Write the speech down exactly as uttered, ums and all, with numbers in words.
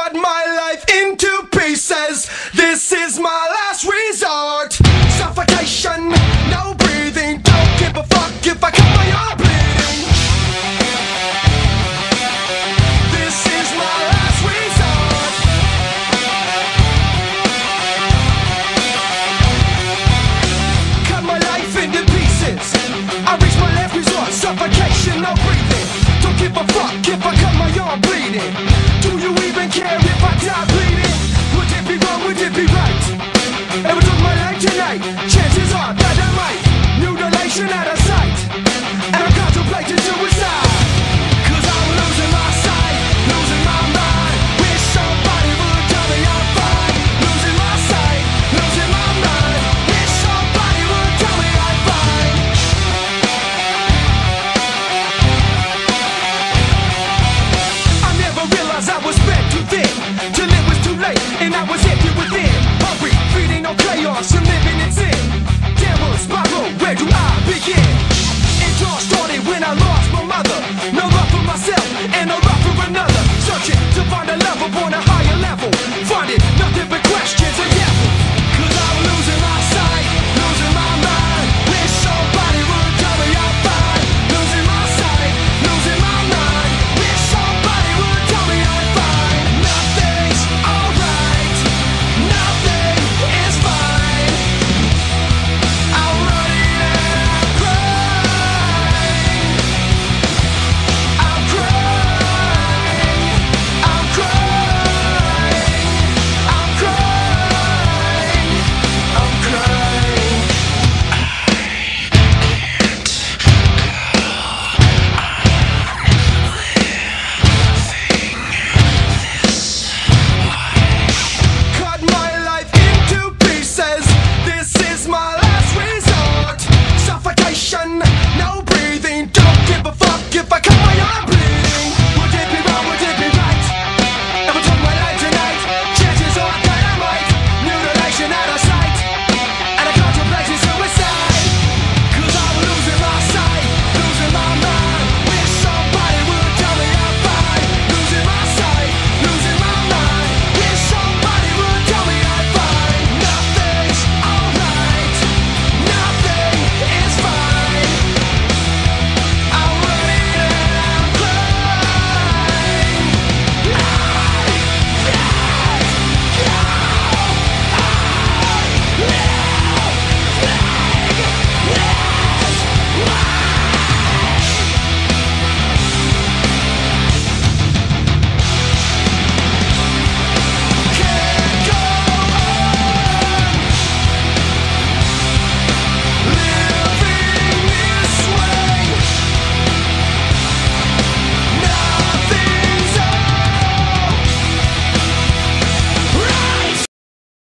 cut my life into pieces. This is my last resort. Suffocation, no breathing. Don't give a fuck if I cut my arm bleeding. This is my last resort. Cut my life into pieces. I reach my last resort. Suffocation, no breathing. Don't give a fuck if I cut my arm bleeding. Do you even care if I die bleeding? Would it be wrong, would it be right? If I took my life tonight, chances are that I might. Mutilation out of sight, and I'm contemplating suicide. Cause I'm losing my sight, losing my mind. Wish somebody would tell me I'm fine. Losing my sight, losing my mind. Wish somebody would tell me I'm fine. I never realized I was spread too thin to live